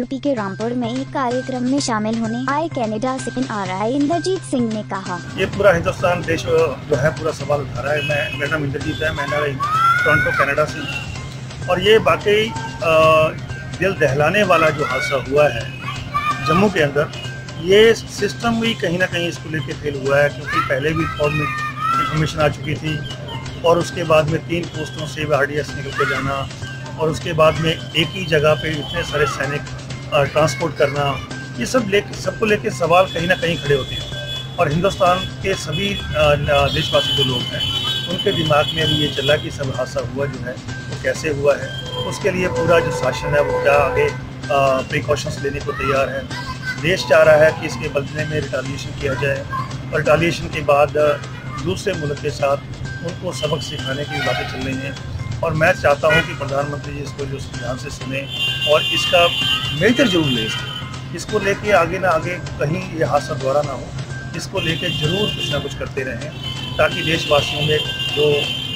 UP के रामपुर में एक कार्यक्रम में शामिल होने आए कनाडा से आरआई इंद्रजीत सिंह ने कहा, ये पूरा हिंदुस्तान देश जो है पूरा सवाल उठा रहा है। मेरा नाम इंद्रजीत है, मैं टोरंटो कनाडा से। और ये वाकई दिल दहलाने वाला जो हादसा हुआ है जम्मू के अंदर, ये सिस्टम भी कहीं ना कहीं इसको लेके फेल हुआ है, क्योंकि पहले भी फौज में इन्फॉर्मेशन आ चुकी थी और उसके बाद में 3 पोस्टों से RDS निकल के जाना और उसके बाद में एक ही जगह पे इतने सारे सैनिक ट्रांसपोर्ट करना, ये सबको लेके सवाल कहीं ना कहीं खड़े होते हैं। और हिंदुस्तान के सभी देशवासी जो लोग हैं उनके दिमाग में अभी ये चला कि सब हादसा हुआ जो है वो कैसे हुआ है, उसके लिए पूरा जो शासन है वो क्या आगे प्रिकॉशंस लेने को तैयार है। देश चाह रहा है कि इसके बदले में रिटालिएशन किया जाए और रिटालिएशन के बाद दूसरे मुल्क के साथ उनको सबक सिखाने की बातें चल रही हैं। और मैं चाहता हूं कि प्रधानमंत्री जी इसको जो ध्यान से सुने और इसका मेजर जरूर ले, इसको लेके आगे ना आगे कहीं ये हादसा दोबारा ना हो, इसको लेके जरूर कुछ ना कुछ करते रहें, ताकि देशवासियों में जो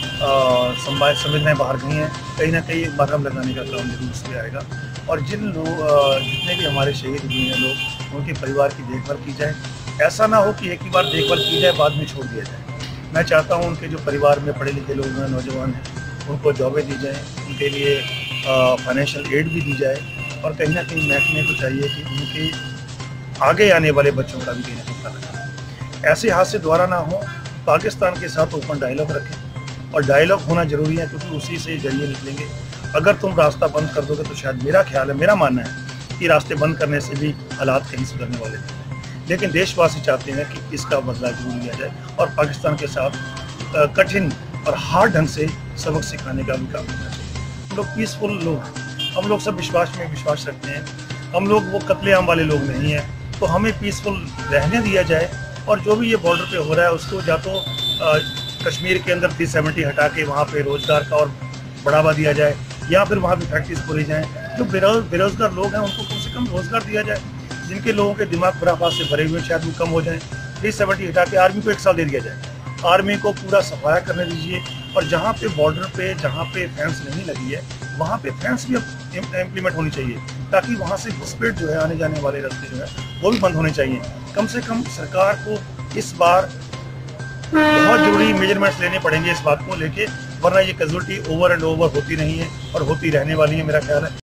संवेदनाएं बाहर गई हैं कहीं ना कहीं मरहम लगाने का काम जरूर इसलिए आएगा। और जितने भी हमारे शहीद हुए हैं लोग, उनके परिवार की देखभाल की जाए। ऐसा ना हो कि एक ही बार देखभाल की जाए बाद में छोड़ दिया जाए। मैं चाहता हूं उनके जो परिवार में पढ़े लिखे लोग हैं, नौजवान हैं, उनको जॉबें दी जाएँ, उनके लिए फाइनेंशियल एड भी दी जाए। और कहीं ना कहीं महकमे को चाहिए कि उनके आगे आने वाले बच्चों का भी कहीं ना कहीं ख्याल रखें। ऐसे हादसे दोबारा ना हो, पाकिस्तान के साथ ओपन डायलॉग रखें और डायलॉग होना ज़रूरी है, क्योंकि उसी से जरिए निकलेंगे। अगर तुम रास्ता बंद कर दोगे तो शायद मेरा मानना है कि रास्ते बंद करने से भी हालात कहीं सुधरने वाले नहीं। लेकिन देशवासी चाहते हैं कि इसका बदला जरूर लिया जाए और पाकिस्तान के साथ कठिन और हार्ड ढंग से सबक सिखाने का भी काम करना चाहिए। हम लोग पीसफुल लोग, हम लोग सब विश्वास में विश्वास रखते हैं, हम लोग वो कत्लेआम वाले लोग नहीं हैं। तो हमें पीसफुल रहने दिया जाए और जो भी ये बॉर्डर पे हो रहा है उसको या तो कश्मीर के अंदर 370 हटा के वहाँ पे रोज़गार का और बढ़ावा दिया जाए, या फिर वहाँ भी फैक्ट्रीज खोली जाएँ। जो बेरोज़गार लोग हैं उनको कम से कम रोज़गार दिया जाए। जिनके लोगों के दिमाग बुराफात से भरे हुए शायद वो कम हो जाएँ। 370 हटा के आर्मी को 1 साल दे दिया जाए, आर्मी को पूरा सफाया करने दीजिए। और जहाँ पे बॉर्डर पे जहाँ पे फेंस नहीं लगी है वहाँ पे फेंस भी इम्प्लीमेंट होनी चाहिए, ताकि वहाँ से घुसपैठ जो है आने जाने वाले रास्ते जो है वो भी बंद होने चाहिए। कम से कम सरकार को इस बार बहुत जरूरी मेजरमेंट्स लेने पड़ेंगे इस बात को लेके, वरना ये कैजुअल्टी ओवर एंड ओवर होती नहीं है और होती रहने वाली है, मेरा ख्याल है।